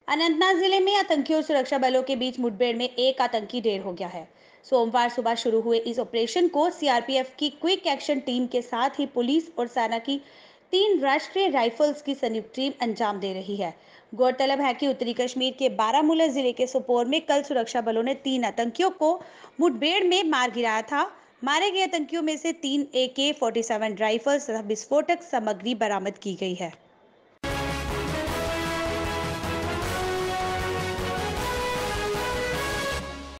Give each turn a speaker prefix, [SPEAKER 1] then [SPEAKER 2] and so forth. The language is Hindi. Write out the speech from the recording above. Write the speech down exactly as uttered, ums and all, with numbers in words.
[SPEAKER 1] अनंतनाग जिले में आतंकियों और सुरक्षा बलों के बीच मुठभेड़ में एक आतंकी ढेर हो गया है। सोमवार सुबह शुरू हुए इस ऑपरेशन को सीआरपीएफ की क्विक एक्शन टीम के साथ ही पुलिस और सेना की तीन राष्ट्रीय राइफल्स की संयुक्त टीम अंजाम दे रही है। गौरतलब है कि उत्तरी कश्मीर के बारामूला जिले के सोपोर में कल सुरक्षा बलों ने तीन आतंकियों को मुठभेड़ में मार गिराया था। मारे गए आतंकियों में से तीन ए के फोर्टी सेवन राइफल्स तथा विस्फोटक सामग्री बरामद की गई है।